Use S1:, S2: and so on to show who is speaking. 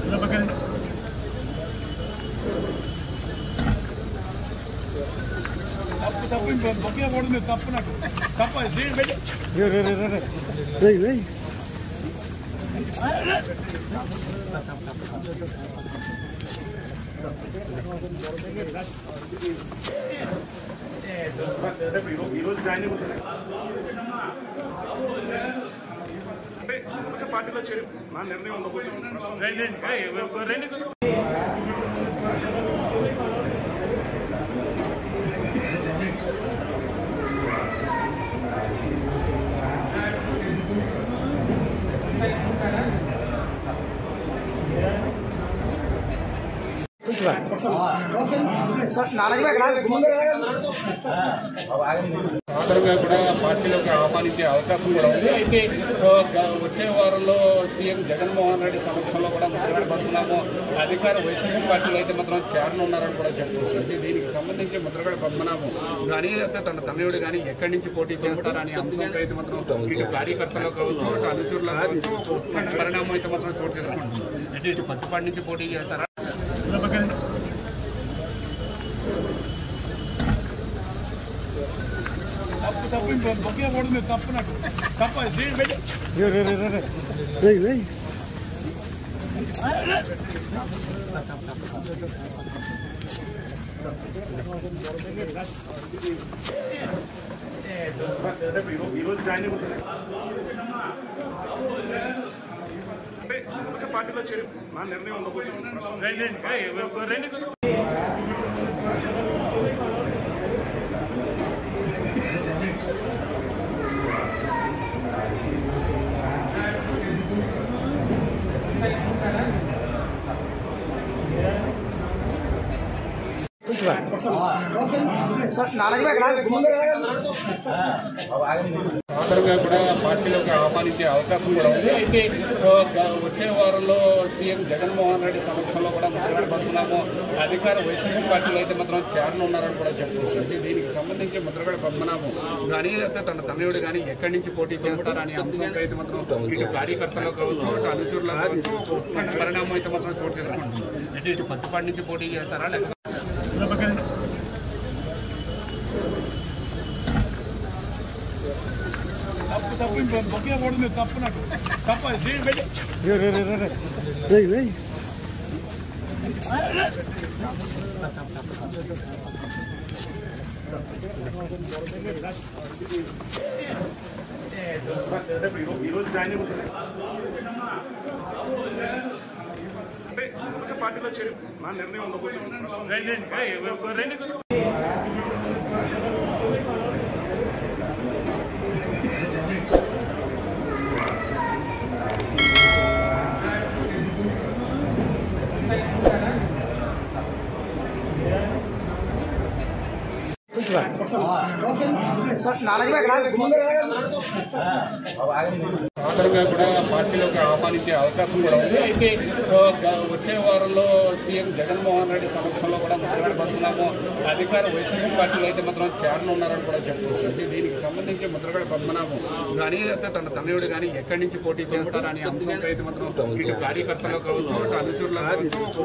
S1: పార్టీలో చేరి నా నిర్ణయం ఉండబోతుంది.
S2: సాధారణంగా కూడా పార్టీలోకి ఆహ్వానించే అవకాశం కూడా ఉంది. అయితే వచ్చే వారంలో సీఎం జగన్మోహన్ రెడ్డి సమక్షంలో కూడా ముద్రగడ పద్మనాభం అధికార వైసీపీ పార్టీలో అయితే మాత్రం చేరనున్నారని కూడా చెప్పుకోవచ్చు. దీనికి సంబంధించి ముద్రగడ పద్మనాభం కానీ లేకపోతే తన తనయుడు కానీ ఎక్కడి నుంచి పోటీ చేస్తారనే అంశంపై అయితే మాత్రం ఇటు కార్యకర్తలు కావచ్చు, ఇటు అనుచరులు కావచ్చు, ఉత్కంఠ పరిణామం అయితే మాత్రం చోటు చేసుకుంటుంది. ఇటు పట్టుపాటి నుంచి పోటీ చేస్తారా,
S1: పార్టీలో చేరి నా నిర్ణయం ఉండబోతుంది.
S2: సాధారణంగా కూడా పార్టీలోకి ఆహ్వానించే అవకాశం కూడా ఉంది. అయితే వచ్చే వారంలో సీఎం జగన్మోహన్ రెడ్డి సమక్షంలో కూడా ముద్రగడ పద్మనాభం అధికార వైసీపీ పార్టీలో అయితే మాత్రం చేరనున్నారని కూడా చెప్పుకోవచ్చు. దీనికి సంబంధించి ముద్రగడ పద్మనాభం కానీ లేకపోతే తన తనయుడు కానీ ఎక్కడి నుంచి పోటీ చేస్తారనే అంశంపై అయితే మాత్రం ఇటు కార్యకర్తలు కావచ్చు, ఇటు అనుచరులు కావచ్చు, ఉత్కంఠ పరిణామం అయితే మాత్రం చోటు చేసుకుంటుంది. ఇటు పట్టుపాటి నుంచి పోటీ చేస్తారా, లేకపోతే
S1: పార్టీలో చేరి నా నిర్ణయం ఉండబోతుంది.
S2: సాధారణంగా కూడా పార్టీలోకి ఆహ్వానించే అవకాశం కూడా ఉంది. అయితే వచ్చే వారంలో సీఎం జగన్మోహన్ రెడ్డి సమక్షంలో కూడా ముద్రగడ పద్మనాభం అధికార వైసీపీ పార్టీలో అయితే మాత్రం చేరనున్నారని కూడా చెప్పుకోవచ్చు. దీనికి సంబంధించి ముద్రగడ పద్మనాభం కానీ లేకపోతే తన తనయుడు కానీ ఎక్కడి నుంచి పోటీ చేస్తారనే అంశంపై అయితే మాత్రం ఇటు కార్యకర్తలు కావచ్చు, ఇటు అనుచరులు కావచ్చు,